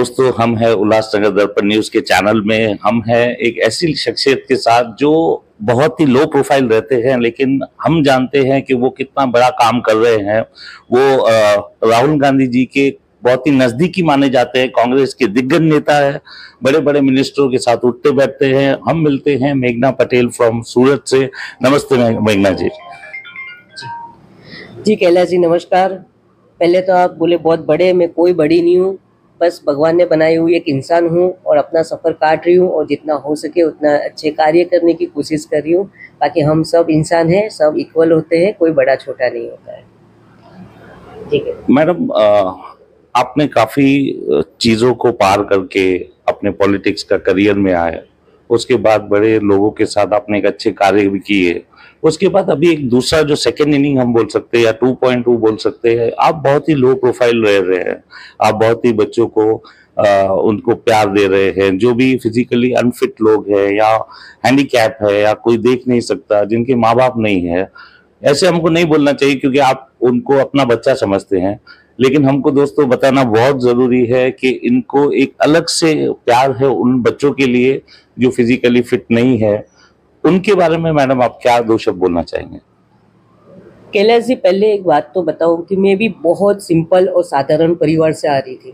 दोस्तों, हम हैं उल्लासनगर दर्पण न्यूज के चैनल में। हम हैं एक ऐसी शख्सियत के साथ जो बहुत ही लो प्रोफाइल रहते हैं, लेकिन हम जानते हैं कि वो कितना बड़ा काम कर रहे हैं। वो राहुल गांधी जी के बहुत ही नजदीकी माने जाते हैं, कांग्रेस के दिग्गज नेता है, बड़े बड़े मिनिस्टरों के साथ उठते बैठते हैं। हम मिलते हैं मेघना पटेल फ्रॉम सूरत से। नमस्ते मेघना जी। जी कैलाश जी नमस्कार। पहले तो आप बोले बहुत बड़े, मैं कोई बड़ी नहीं हूँ, बस भगवान ने बनाई हुई एक इंसान हूँ और अपना सफ़र काट रही हूँ और जितना हो सके उतना अच्छे कार्य करने की कोशिश कर रही हूँ। बाकी हम सब इंसान हैं, सब इक्वल होते हैं, कोई बड़ा छोटा नहीं होता है। ठीक है मैडम, आपने काफी चीजों को पार करके अपने पॉलिटिक्स का करियर में आए। उसके बाद बड़े लोगों के साथ आपने एक अच्छे कार्य भी किए। उसके बाद अभी एक दूसरा जो सेकेंड इनिंग हम बोल सकते हैं या 2.2 बोल सकते हैं, आप बहुत ही लो प्रोफाइल रह रहे हैं। आप बहुत ही बच्चों को उनको प्यार दे रहे हैं, जो भी फिजिकली अनफिट लोग हैं या हैंडीकैप है या कोई देख नहीं सकता, जिनके माँ बाप नहीं है। ऐसे हमको नहीं बोलना चाहिए क्योंकि आप उनको अपना बच्चा समझते हैं, लेकिन हमको दोस्तों बताना बहुत जरूरी है कि इनको एक अलग से प्यार है उन बच्चों के लिए जो फिजिकली फिट नहीं है। उनके बारे में मैडम आप क्या दो शब्द बोलना चाहेंगे? कैलाश जी, पहले एक बात तो बताऊँ कि मैं भी बहुत सिंपल और साधारण परिवार से आ रही थी।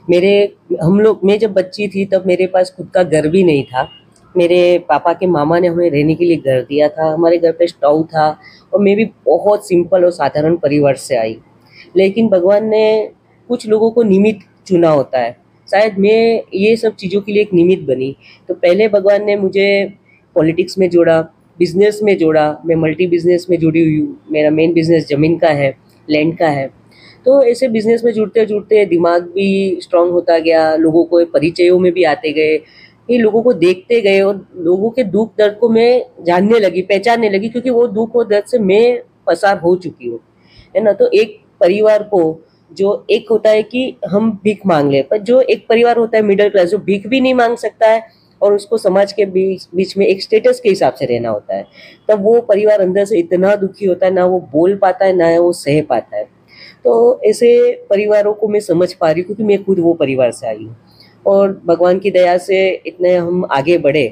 मैं जब बच्ची थी तब मेरे पास खुद का घर भी नहीं था। मेरे पापा के मामा ने हमें रहने के लिए घर दिया था, हमारे घर पे स्टोव था और मैं भी बहुत सिंपल और साधारण परिवार से आई। लेकिन भगवान ने कुछ लोगों को निमित्त चुना होता है, शायद मैं ये सब चीज़ों के लिए एक निमित्त बनी। तो पहले भगवान ने मुझे पॉलिटिक्स में जोड़ा, बिजनेस में जोड़ा। मैं मल्टी बिजनेस में जुड़ी हुई हूँ। मेरा मेन बिजनेस ज़मीन का है, लैंड का है। तो ऐसे बिजनेस में जुड़ते जुड़ते दिमाग भी स्ट्रांग होता गया, लोगों को परिचयों में भी आते गए, ये लोगों को देखते गए और लोगों के दुख दर्द को मैं जानने लगी, पहचानने लगी, क्योंकि वो दुख और दर्द से मैं पसार हो चुकी हूँ, है ना। तो एक परिवार को जो एक होता है कि हम भीख मांग ले, पर जो एक परिवार होता है मिडिल क्लास, जो भीख भी नहीं मांग सकता है और उसको समाज के बीच में एक स्टेटस के हिसाब से रहना होता है, तब वो परिवार अंदर से इतना दुखी होता है, ना वो बोल पाता है ना वो सह पाता है। तो ऐसे परिवारों को मैं समझ पा रही हूँ क्योंकि मैं खुद वो परिवार से आई हूँ और भगवान की दया से इतने हम आगे बढ़े।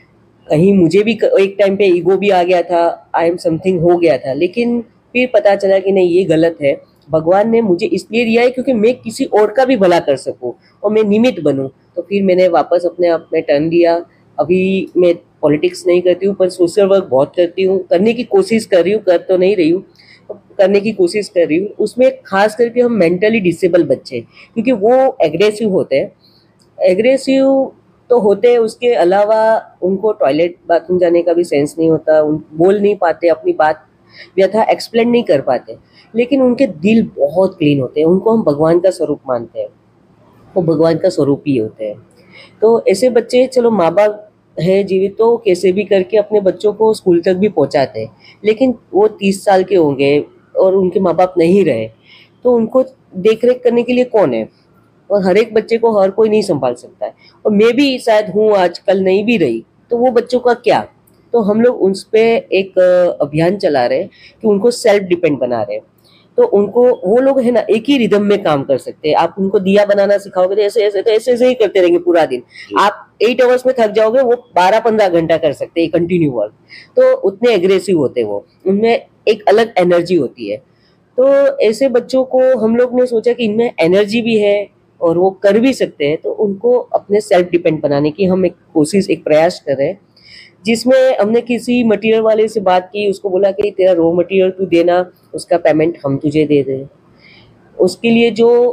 कहीं मुझे भी एक टाइम पे ईगो भी आ गया था, आई एम समथिंग हो गया था, लेकिन फिर पता चला कि नहीं, ये गलत है। भगवान ने मुझे इसलिए दिया है क्योंकि मैं किसी और का भी भला कर सकूं और मैं निमित्त बनूं। तो फिर मैंने वापस अपने आप में टर्न लिया। अभी मैं पॉलिटिक्स नहीं करती हूँ पर सोशल वर्क बहुत करती हूँ, करने की कोशिश कर रही हूँ, कर तो नहीं रही हूँ, करने की कोशिश कर रही हूँ। उसमें खास करके हम मेंटली डिसेबल बच्चे, क्योंकि वो एग्रेसिव होते हैं, एग्रेसिव तो होते हैं, उसके अलावा उनको टॉयलेट बाथरूम जाने का भी सेंस नहीं होता, उन बोल नहीं पाते, अपनी बात व्यथा एक्सप्लेन नहीं कर पाते, लेकिन उनके दिल बहुत क्लीन होते हैं। उनको हम भगवान का स्वरूप मानते हैं, वो भगवान का स्वरूप ही होते हैं। तो ऐसे बच्चे, चलो माँ बाप है जीवित तो कैसे भी करके अपने बच्चों को स्कूल तक भी पहुँचाते हैं, लेकिन वो 30 साल के होंगे और उनके माँ बाप नहीं रहे तो उनको देख रेख करने के लिए कौन है? और हर एक बच्चे को हर कोई नहीं संभाल सकता है, और मैं भी शायद हूँ, आजकल नहीं भी रही, तो वो बच्चों का क्या? तो हम लोग उस पे एक अभियान चला रहे हैं कि उनको सेल्फ डिपेंड बना रहे हैं। तो उनको, वो लोग है ना, एक ही रिदम में काम कर सकते हैं। आप उनको दिया बनाना सिखाओगे तो ऐसे ही करते रहेंगे पूरा दिन। आप 8 आवर्स में थक जाओगे, वो 12-15 घंटा कर सकते हैं कंटिन्यू वर्क। तो उतने एग्रेसिव होते हैं वो, उनमें एक अलग एनर्जी होती है। तो ऐसे बच्चों को हम लोग ने सोचा कि इनमें एनर्जी भी है और वो कर भी सकते हैं, तो उनको अपने सेल्फ डिपेंड बनाने की हम एक कोशिश, एक प्रयास कर रहे हैं, जिसमें हमने किसी मटेरियल वाले से बात की, उसको बोला कि तेरा रॉ मटेरियल तू देना, उसका पेमेंट हम तुझे दे दें। उसके लिए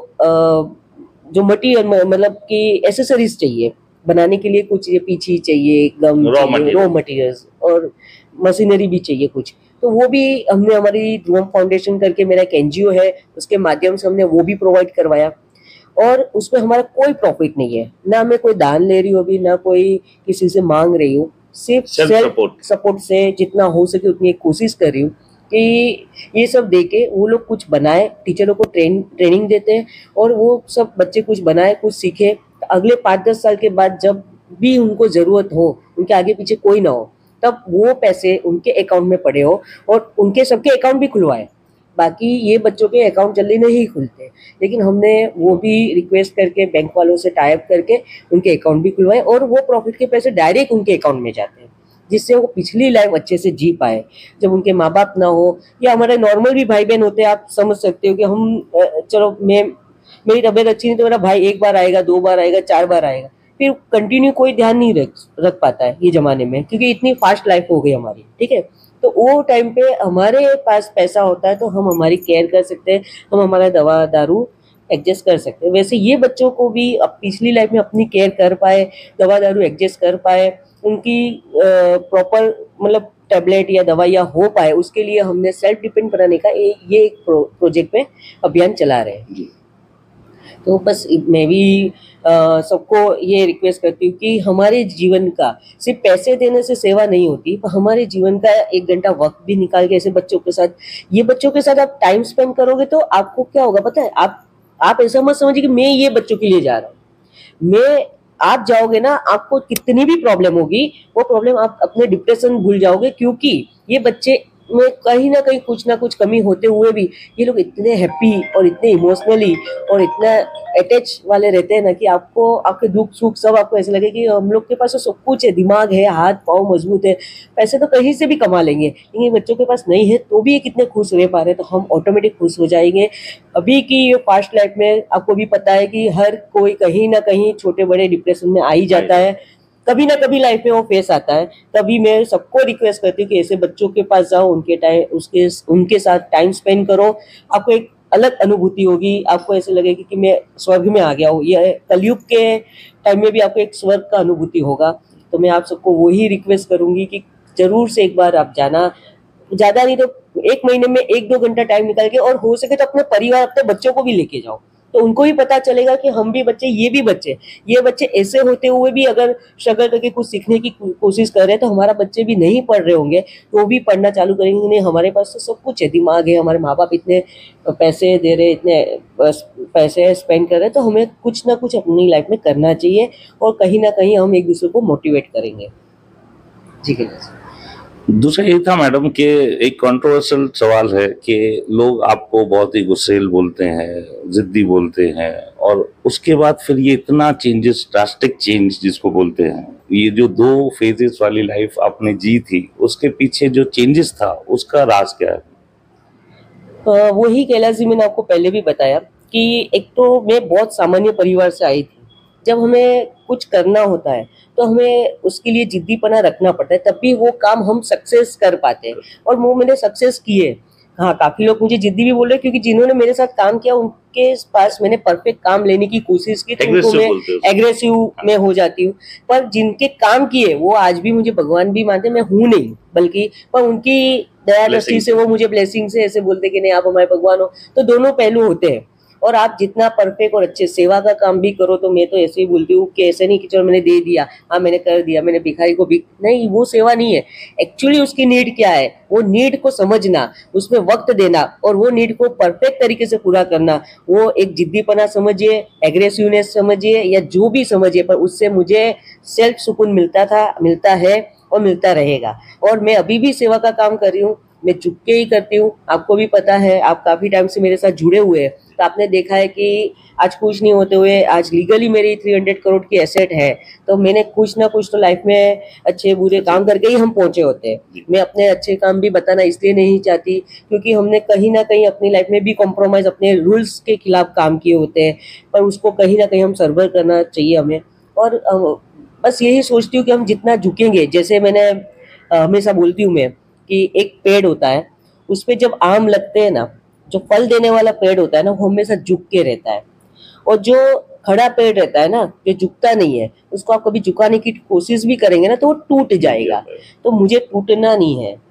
जो मटेरियल, मतलब कि एसेसरीज चाहिए बनाने के लिए, कुछ ये पीछी चाहिए, गम चाहिए, रॉ मटेरियल्स, और मशीनरी भी चाहिए कुछ, तो वो भी हमने, हमारी ध्रुवम फाउंडेशन करके मेरा एक एनजीओ है, उसके माध्यम से हमने वो भी प्रोवाइड करवाया। और उसमें हमारा कोई प्रॉफिट नहीं है, ना मैं कोई दान ले रही हूँ अभी, ना कोई किसी से मांग रही हूँ, सिर्फ सेल्फ सपोर्ट से जितना हो सके उतनी कोशिश कर रही हूँ कि ये सब देके वो लोग कुछ बनाए, टीचरों को ट्रेनिंग देते हैं और वो सब बच्चे कुछ बनाए, कुछ सीखे। तो अगले 5-10 साल के बाद जब भी उनको ज़रूरत हो, उनके आगे पीछे कोई ना हो, तब वो पैसे उनके अकाउंट में पड़े हो और उनके सबके अकाउंट भी खुलवाए। बाकी ये बच्चों के अकाउंट जल्दी नहीं खुलते, लेकिन हमने वो भी रिक्वेस्ट करके बैंक वालों से टाई अप करके उनके अकाउंट भी खुलवाए और वो प्रॉफिट के पैसे डायरेक्ट उनके अकाउंट में जाते हैं, जिससे वो पिछली लाइफ अच्छे से जी पाए। जब उनके माँ बाप ना हो या हमारे नॉर्मल भी भाई बहन होते हैं, आप समझ सकते हो कि हम चलो मेरी तबीयत अच्छी नहीं तो मेरा भाई एक बार आएगा, 2 बार आएगा, 4 बार आएगा, फिर कंटिन्यू कोई ध्यान नहीं रख पाता है ये जमाने में, क्योंकि इतनी फास्ट लाइफ हो गई हमारी, ठीक है। तो वो टाइम पे हमारे पास पैसा होता है तो हम हमारी केयर कर सकते हैं, हम हमारा दवा दारू एडजस्ट कर सकते हैं। वैसे ये बच्चों को भी अब पिछली लाइफ में अपनी केयर कर पाए, दवा दारू एडजस्ट कर पाए, उनकी प्रॉपर मतलब टैबलेट या दवाइयाँ हो पाए, उसके लिए हमने सेल्फ डिपेंड बनाने का ये एक प्रोजेक्ट पे अभियान चला रहे हैं। तो बस मैं भी सबको ये रिक्वेस्ट करती हूँ कि हमारे जीवन का सिर्फ पैसे देने से सेवा नहीं होती, पर हमारे जीवन का 1 घंटा वक्त भी निकाल के ऐसे बच्चों के साथ, ये बच्चों के साथ आप टाइम स्पेंड करोगे तो आपको क्या होगा पता है, आप ऐसा मत समझिए कि मैं ये बच्चों के लिए जा रहा हूँ। मैं आप जाओगे ना, आपको कितनी भी प्रॉब्लम होगी, वो प्रॉब्लम आप अपने डिप्रेशन भूल जाओगे, क्योंकि ये बच्चे में कहीं ना कहीं कुछ ना कुछ कमी होते हुए भी ये लोग इतने हैप्पी और इतने इमोशनली और इतना अटैच वाले रहते हैं ना कि आपको आपके दुख सुख सब आपको ऐसे लगे कि हम लोग के पास तो सब कुछ है, दिमाग है, हाथ पाँव मजबूत है, पैसे तो कहीं से भी कमा लेंगे, लेकिन ये बच्चों के पास नहीं है तो भी ये कितने खुश रह पा रहे हैं, तो हम ऑटोमेटिक खुश हो जाएंगे। अभी की ये फास्ट लाइफ में आपको भी पता है कि हर कोई कहीं ना कहीं छोटे बड़े डिप्रेशन में आ ही जाता है, कभी ना कभी लाइफ में वो फेस आता है। तभी मैं सबको रिक्वेस्ट करती हूँ कि ऐसे बच्चों के पास जाओ, उनके साथ टाइम स्पेंड करो, आपको एक अलग अनुभूति होगी, आपको ऐसे लगेगी कि मैं स्वर्ग में आ गया हूँ। ये कलयुग के टाइम में भी आपको एक स्वर्ग का अनुभूति होगा। तो मैं आप सबको वही रिक्वेस्ट करूंगी कि जरूर से एक बार आप जाना, ज्यादा नहीं तो 1 महीने में 1-2 घंटा टाइम निकाल के, और हो सके तो अपने परिवार अपने बच्चों को भी लेके जाओ, तो उनको भी पता चलेगा कि हम भी बच्चे, ये बच्चे ऐसे होते हुए भी अगर स्ट्रगल करके कुछ सीखने की कोशिश कर रहे हैं, तो हमारा बच्चे भी नहीं पढ़ रहे होंगे तो वो भी पढ़ना चालू करेंगे। नहीं, हमारे पास तो सब कुछ है, दिमाग है, हमारे माँ बाप इतने पैसे दे रहे, इतने पैसे स्पेंड कर रहे हैं, तो हमें कुछ ना कुछ अपनी लाइफ में करना चाहिए और कहीं ना कहीं हम एक दूसरे को मोटिवेट करेंगे। जी दूसरा ये था मैडम कि एक कंट्रोवर्शियल सवाल है कि लोग आपको बहुत ही गुस्सेल बोलते हैं, जिद्दी बोलते हैं, और उसके बाद फिर ये इतना चेंजेस, ड्रास्टिक चेंज जिसको बोलते हैं, ये जो 2 फेजेस वाली लाइफ आपने जी थी, उसके पीछे जो चेंजेस था उसका राज क्या है? वही कैलाश जी, मैंने आपको पहले भी बताया कि एक तो मैं बहुत सामान्य परिवार से आई थी। जब हमें कुछ करना होता है तो हमें उसके लिए जिद्दीपना रखना पड़ता है, तभी वो काम हम सक्सेस कर पाते हैं, और वो मैंने सक्सेस किए। हाँ, काफी लोग मुझे जिद्दी भी बोल रहे हैं, क्योंकि जिन्होंने मेरे साथ काम किया उनके पास मैंने परफेक्ट काम लेने की कोशिश की, तो उनको मैं एग्रेसिव में हो जाती हूँ। पर जिनके काम किए वो आज भी मुझे भगवान भी मानते, मैं हूँ नहीं बल्कि, पर उनकी दया दृष्टि से वो मुझे ब्लेसिंग से ऐसे बोलते कि नहीं आप हमारे भगवान हो। तो दोनों पहलू होते हैं, और आप जितना परफेक्ट और अच्छे सेवा का काम भी करो, तो मैं तो ऐसे ही बोलती हूँ कि ऐसे नहीं कि चलो मैंने दे दिया, हाँ मैंने कर दिया, मैंने भिखारी को भी नहीं, वो सेवा नहीं है। एक्चुअली उसकी नीड क्या है, वो नीड को समझना, उसमें वक्त देना और वो नीड को परफेक्ट तरीके से पूरा करना, वो एक जिद्दीपना समझिए, एग्रेसिवनेस समझिए या जो भी समझिए, पर उससे मुझे सेल्फ सुकून मिलता था, मिलता है और मिलता रहेगा। और मैं अभी भी सेवा का काम कर रही हूँ, मैं चुप के ही करती हूँ। आपको भी पता है, आप काफी टाइम से मेरे साथ जुड़े हुए हैं, तो आपने देखा है कि आज कुछ नहीं होते हुए आज लीगली मेरी 300 करोड़ की एसेट है, तो मैंने कुछ ना कुछ तो लाइफ में अच्छे बुरे काम करके ही हम पहुंचे होते हैं। मैं अपने अच्छे काम भी बताना इसलिए नहीं चाहती क्योंकि हमने कहीं ना कहीं अपनी लाइफ में भी कॉम्प्रोमाइज, अपने रूल्स के खिलाफ काम किए होते हैं, पर उसको कहीं ना कहीं हम सर्वर करना चाहिए हमें। और बस यही सोचती हूँ कि हम जितना झुकेंगे, जैसे मैंने हमेशा बोलती हूँ मैं कि एक पेड़ होता है, उस पे जब आम लगते हैं ना, जो फल देने वाला पेड़ होता है ना, वो हमेशा झुक के रहता है, और जो खड़ा पेड़ रहता है ना, जो झुकता नहीं है, उसको आप कभी झुकाने की कोशिश भी करेंगे ना तो वो टूट जाएगा। तो मुझे टूटना नहीं है,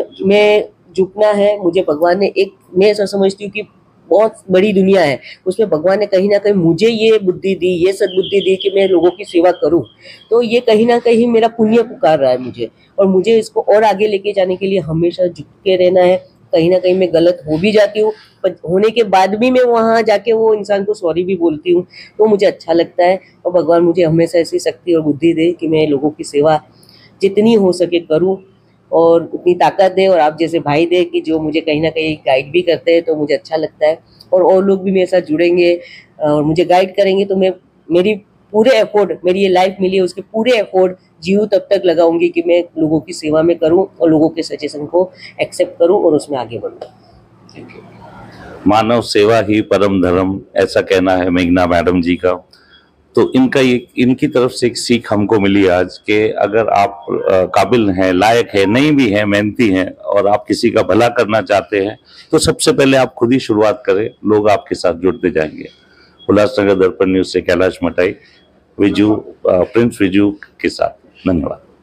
मैं झुकना है। मुझे भगवान ने एक, मैं ऐसा समझती हूँ कि बहुत बड़ी दुनिया है, उसमें भगवान ने कहीं ना कहीं मुझे ये बुद्धि दी, ये सद्बुद्धि दी कि मैं लोगों की सेवा करूं, तो ये कहीं ना कहीं मेरा पुण्य पुकार रहा है मुझे, और मुझे इसको और आगे लेके जाने के लिए हमेशा झुक के रहना है। कहीं ना कहीं मैं गलत हो भी जाती हूँ, पर होने के बाद भी मैं वहां जाके वो इंसान को सॉरी भी बोलती हूँ, तो मुझे अच्छा लगता है। और भगवान मुझे हमेशा ऐसी शक्ति और बुद्धि दे कि मैं लोगों की सेवा जितनी हो सके करूँ। और उतनी ताकत दे और आप जैसे भाई दे कि जो मुझे कहीं ना कहीं गाइड भी करते हैं, तो मुझे अच्छा लगता है। और लोग भी मेरे साथ जुड़ेंगे और मुझे गाइड करेंगे, तो मैं मेरी पूरे एफर्ट, मेरी ये लाइफ मिली है उसके पूरे एफर्ट जीव तब तक लगाऊंगी कि मैं लोगों की सेवा में करूं और लोगों के सजेशन को एक्सेप्ट करूं और उसमें आगे बढ़ूं। मानव सेवा ही परम धर्म, ऐसा कहना है मेघना मैडम जी का। तो इनकी तरफ से एक सीख हमको मिली आज कि अगर आप काबिल हैं, लायक है, नहीं भी हैं, मेहनती हैं और आप किसी का भला करना चाहते हैं, तो सबसे पहले आप खुद ही शुरुआत करें, लोग आपके साथ जुड़ते जाएंगे। उल्लासनगर दर्पण न्यूज से कैलाश मटाई, विजू, प्रिंस विजू के साथ। धन्यवाद।